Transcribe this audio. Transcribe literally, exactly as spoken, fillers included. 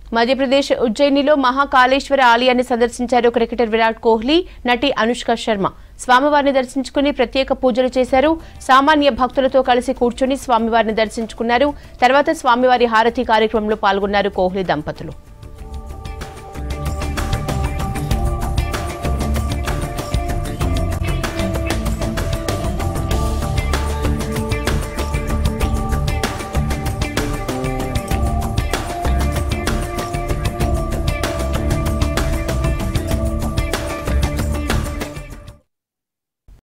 మధ్యప్రదేశ్ ఉజ్జయినిలో మహాకాళేశ్వర ఆలయాన్ని సందర్శించారు క్రికెటర్ విరాట్ కోహ్లీ, నటి అనుష్క శర్మ. స్వామివారిని దర్శించుకుని ప్రత్యేక పూజలు చేశారు. సామాన్య భక్తులతో కలిసి కూర్చుని స్వామివారిని దర్శించుకున్నారు. తర్వాత స్వామివారి హారతి కార్యక్రమంలో పాల్గొన్నారు కోహ్లీ దంపతులు.